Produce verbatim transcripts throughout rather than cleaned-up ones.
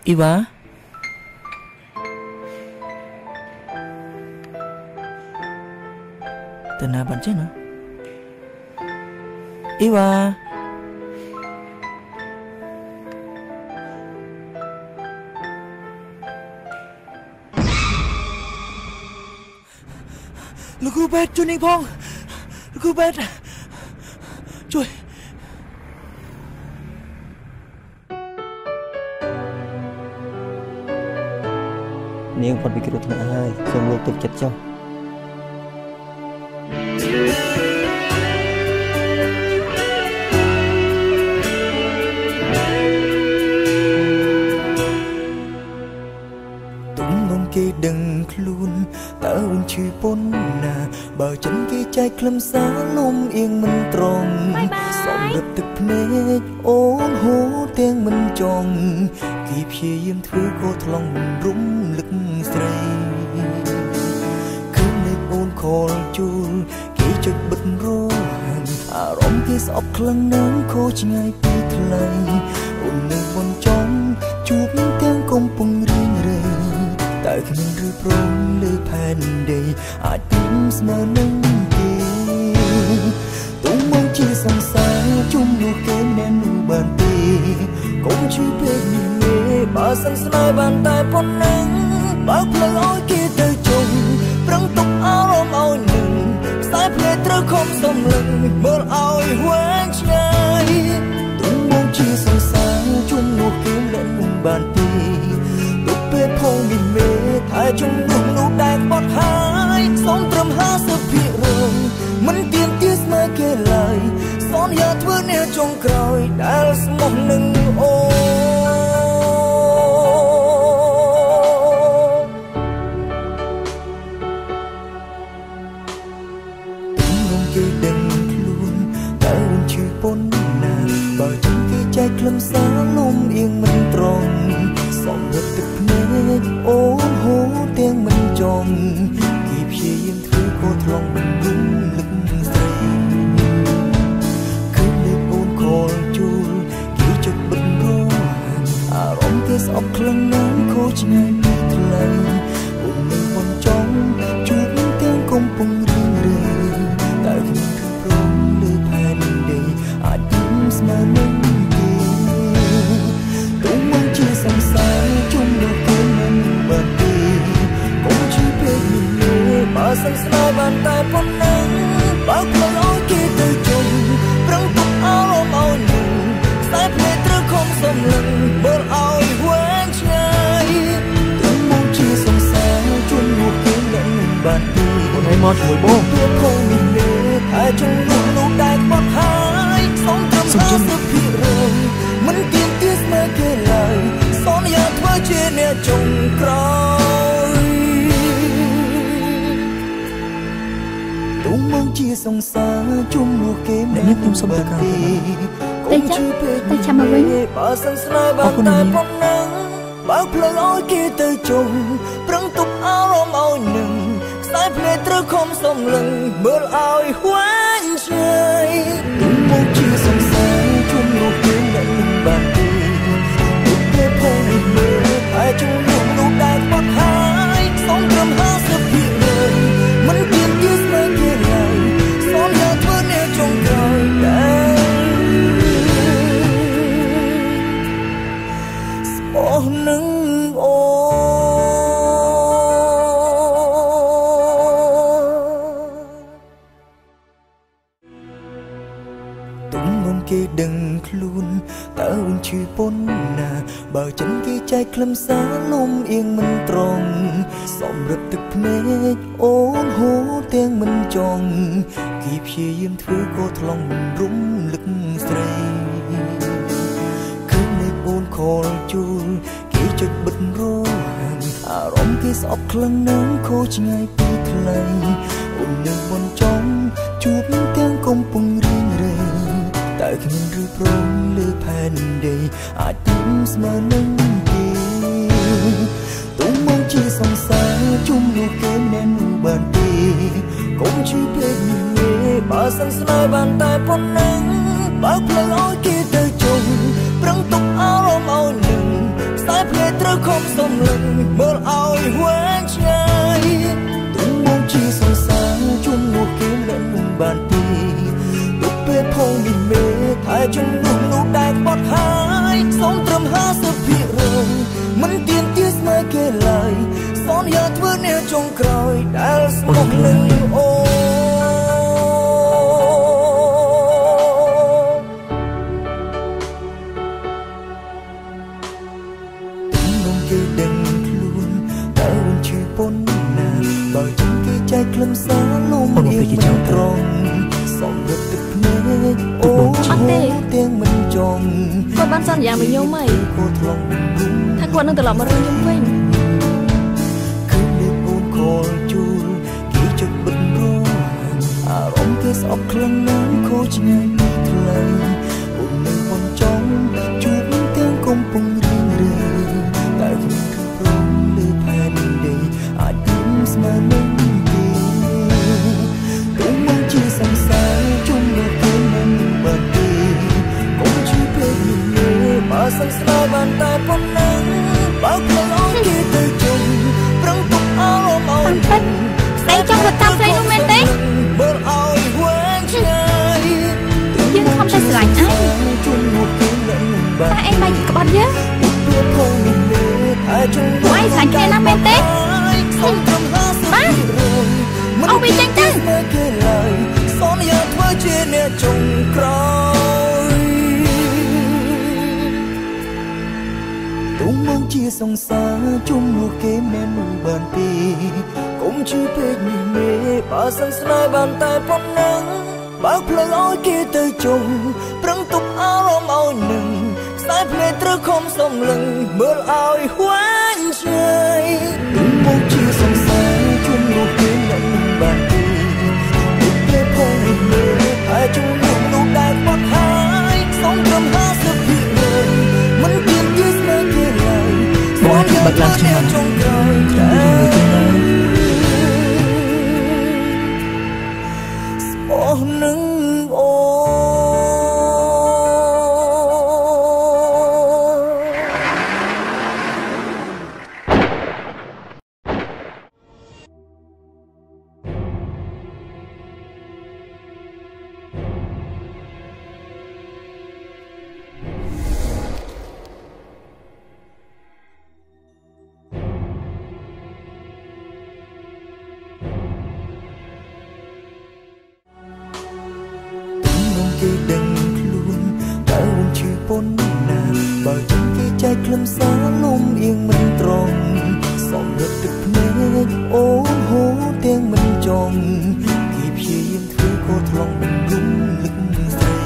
อีวะแต่นาบันเจนะอีวะลูกครูเบสจุนิงพงลูกครูเบสช่วยនាងផុតពីគ្រោះថ្នាក់ហើយសូមលោកទុកចិត្តចុះទុំងគេដឹងខ្លួនតើវិញឈឺប៉ុណ្ណាបើចិនគេចែកខ្លឹមសារលំអៀងមិនត្រង់សំរឹបទឹកភ្នែកអូនហូរទាំងមិនចង់គេព្យាយាមធ្វើក៏ថ្លង់មិនរំលឹកស្រីគឺនៅអូនខលជួលគេចុចបិទរហានអារម្មណ៍គេស្អប់ខ្លាំងណាស់ខុសឆ្ងាយពីថ្លៃអូននៅបនចំជួបទាំងកំពុងរៀងរៃតែគ្មានឬព្រមលើផែនដីអាចពីមស្មើនឹងគេទុំមកជាសង្សារជុំនោះគេមែននោះបានទេកុំឈឺពេកនេះមេបើសិនស្នេហ៍បានតែប៉ុណ្ណឹងបើផ្លូវឲ្យគេទៅជុំប្រឹងទុកអារម្មណ៍ឲ្យនឹងខ្សែភ្នែកត្រូវខំសំលឹងមើលឲ្យវែងឆ្ងាយទុំមកជាសង្សារជុំនោះគេលែងមិនបានទេទុកពេលផងនេះមេតែជុំនោះនោះដែលបត់ហើយសូមត្រឹមហាសិបភាគរយមិនទៀមទាស្មើគេឡើយសន្យាធ្វើនេះចុងក្រោយដែលស្មោះនឹងអូគេដឹងខ្លួនតើវិញឈឺប៉ុណ្ណាបើចឹងគេចែកខ្លឹមសារលំអៀងមិនត្រង់សំរឹបទឹកភ្នែកអូនហូរទាំងមិនចង់គេព្យាយាមធ្វើក៏ថ្លង់មិនរំលឹកស្រីគឺលើអូនខលជួលគេចុចបិទរហានអារម្មណ៍គេស្អប់ខ្លាំងណាស់ខុសឆ្ងាយពីថ្លៃអូននៅបនចំជួបទាំងកំពុងរៀងរៃតែគ្មានឬព្រមលើផែនដីអាចពីមស្មើនឹងគេទុំមកជាសង្សារជុំនោះគេមិនបានទេកុំឈឺពេកនេះមេបើសិនស្នេហ៍បានតែប៉ុណ្ណឹងបើផ្លូវឲ្យគេទៅជុំប្រឹងទុកអារម្មណ៍ឲ្យនឹងខ្សែភ្នែកត្រូវខំសំលឹងមើលឲ្យវែងឆ្ងាយទុំមកជាសង្សារជុំនោះគេមិនបានទេអូនឲ្យមកជាមួយបងពេលផងនេះមេតែជុំនោះនោះដែលបត់ហើយសូមត្រឹមហាសិបភាគរយមិនទៀមទាស្មើគេឡើយសន្យាធ្វើជាអ្នកចុងក្រោយទុំមកជាសង្សារជុំនោះគេមិនខ្ញុំសុំទៅកាទៅចាទៅចាំមកវិញបើសិនស្នេហ៍បានតែប៉ុណ្ណឹងបើផ្លូវឲ្យគេទៅជុំប្រឹងទុកអារម្មណ៍ឲ្យនឹងខ្សែភ្នែកត្រូវខំសំលឹងមើលឲ្យវែងឆ្ងាយទុំមកជាសង្សារជុំនោះគេមិនបានទេទុកពេលផងនេះមើលតែជុំនោះនោះដែលបត់ហើយសូមត្រឹមហាសិបភាគរយមិនទៀមទាស្មើគេឡើយសន្យាធ្វើនេះចុងក្រោយដែលស្មោះនឹងអូគេដឹងខ្លួនតើវិញឈឺប៉ុណ្ណាបើចិនគេចែកខ្លឹមសារលំអៀងមិនត្រង់សំរឹបទឹកភ្នែកអូនហូរទាំងមិនចង់គេព្យាយាមធ្វើក៏ថ្លង់មិនរំលឹកស្រីគឺនៅអូនខលជួលគេចុចបិទរហានអារម្មណ៍គេស្អប់ខ្លាំងណាស់ខុសឆ្ងាយពីថ្លៃអូននៅបនចំជួបទាំងកំពុងរៀងរៃតែគ្មានឬព្រមលើផែនដីអាចពីមស្មើនឹងគេទុំមកជាសង្សារជុំនោះគេមិនបានទេកុំឈឺពេកនេះមេបើសិនស្នេហ៍បានតែប៉ុណ្ណឹងបើផ្លូវឲ្យគេទៅជុំប្រឹងទុកអារម្មណ៍ឲ្យនឹងខ្សែភ្នែកសំឡេងមើលឲ្យវែងឆ្ងាយទុំមកជាសង្សារជុំនោះគេលែងមិនបានទីទុកពេលផងនេះមេតែជំនួសនោះដែលបត់ហើយសូមត្រឹមហាសិបភាគរយមិនទៀនទាស្មើគេឡើយសន្យាធ្វើអ្នកចុងក្រោយដែលស្មោះនឹងអូគេដឹងខ្លួនតើវិញឈឺប៉ុណ្ណាបើចឹងគេចែកខ្លឹមសារលំអៀងមិនត្រង់សំរឹកទឹកភ្នែកអូឈ្មោះទាំងមិនចង់គាត់បានសន្យាមួយខ្ញុំហីគាត់ធ្លាប់ថាគាត់នឹងត្រឡប់មករើខ្ញុំវិញគឺលើកអូនខលជួលគេជិតបិទរងអារម្មណ៍គេស្អប់ខ្លាំងណាស់ខូចឆ្ងាយពីថ្លៃអូននឹងមិនចង់ជួបទាំងកំពុងរៀងរើតែខ្ញុំព្រមលើផែនដីអាចពីស្មើនឹងគេទុំមកជាសង្សារជុំមកគេមិនបានទេកុំជួយពេកនេះបើសង្សារបានតែប៉ុណ្ណឹងបើខ្លួនអស់គេទៅជុំប្រឹងទុកអរមអន់ពេញស្អីចង់ទៅតាមស្អីនោះមែនទេបើឲ្យវែងឆ្ងាយយើងខំតែស្រឡាញ់អញជុំមកគេមិនបានតែអីបែកក្បត់យើងវាយសាច់គេណាមែនទេបាទអូវាចេញទៅសន្យាធ្វើជាអ្នកចុងក្រោយទុំមកជាសង្សារជុំនោះគេមែនមិនបានពីកុំជឿពេកនេះមេបើសង្ស្នេហ៍បានតែប៉ុណ្ណឹងបើផ្លូវឲ្យគេទៅជុំប្រឹងទប់អារម្មណ៍ឲ្យនឹងខ្សែភ្នែកត្រូវខំសំឡឹងមើលឲ្យហួយឆ្ងាយទុំមកជាសង្សារជុំនោះគេមិនបានទេទុកពេលផងនេះមេតែជំនួសនោះដែលបត់ហើយសូមត្រឹមហាសិបភាគរយមិនទៀងទាស្មើគេឡើយបងជាបាត់ឡើងខ្ញុំចុងក្រោយតែស្អស់នឹងអូគេដឹងខ្លួនតើវិញឈឺប៉ុណ្ណាបើចឹងគេចែកខ្លឹមសារលំអៀងមិនត្រង់សំរឹកទឹកភ្នែកអូហូទាំងមិនចង់គេព្យាយាមធ្វើក៏ថ្លង់មិនយំលឹកស្រី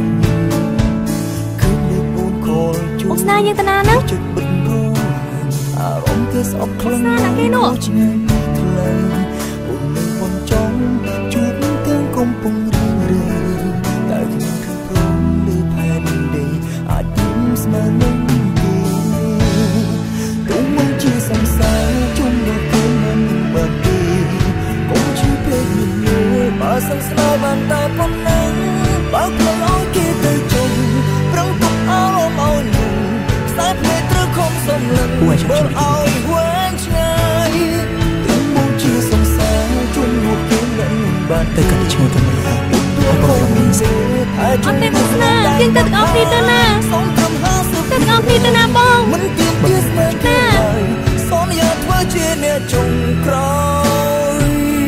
គឺលើកអូនខលជួបស្នាយើងតាណាហ្នឹងជិតបិទរងអារម្មណ៍គេស្អប់ខ្លាំងណាស់គេនោះឆ្ងាយពីថ្លៃអូននឹងមិនចង់ជួបទាំងកំពុងរៀងរើតែខ្ញុំគឺព្រមលើផែនដីអាចពីស្មើនឹងគេទុំមកជាសង្សារជុំមកគេមិនបានទេកុំជឿពេកនេះមេបើសង្សារបានតែប៉ុណ្ណឹងបើខ្លួនឲ្យគេទៅជុំប្រឹងទុកអរមឲ្យនឹងខ្សែភ្នែកត្រូវខំសំឡឹងមើលឲ្យវែងឆ្ងាយទុំមកជាសង្សារជុំមកគេមិនបានទៅកាត់ឈ្មោះទៅមិនហើយអត់ទេមកស្នាយើងទៅទាំងអស់គ្នាទៅណាទៅទាំងអស់គ្នាទៅណាបងមិនទៀងទាស្មើគេឡើយសន្យាធ្វើជាអ្នកចុងក្រោយ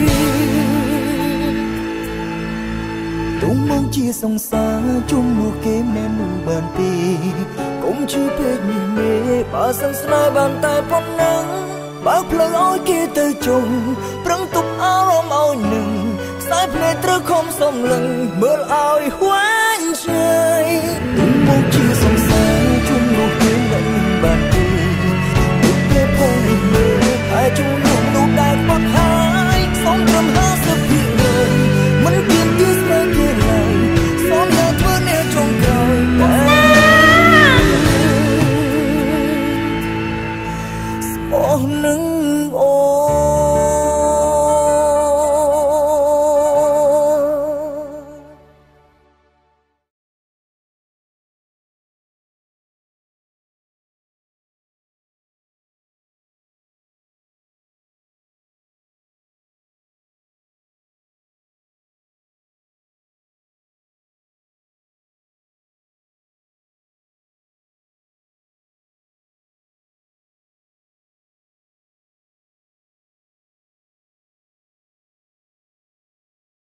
ទុំមកជាសង្សារជុំនោះគេមែនមិនបានពីកុំជឿពេកនេះមេបើសង្ស្នេហ៍បានតែប៉ុណ្ណឹងបើផ្លូវឲ្យគេទៅជុំប្រឹងទប់អារម្មណ៍ឲ្យនឹងខ្សែភ្នែកត្រូវខំសំឡឹងមើលឲ្យហួយឆ្ងាយទុំមកជាសង្សារជុំនោះគេមិនបានទេទុកពេលផងនេះមេតែជុំ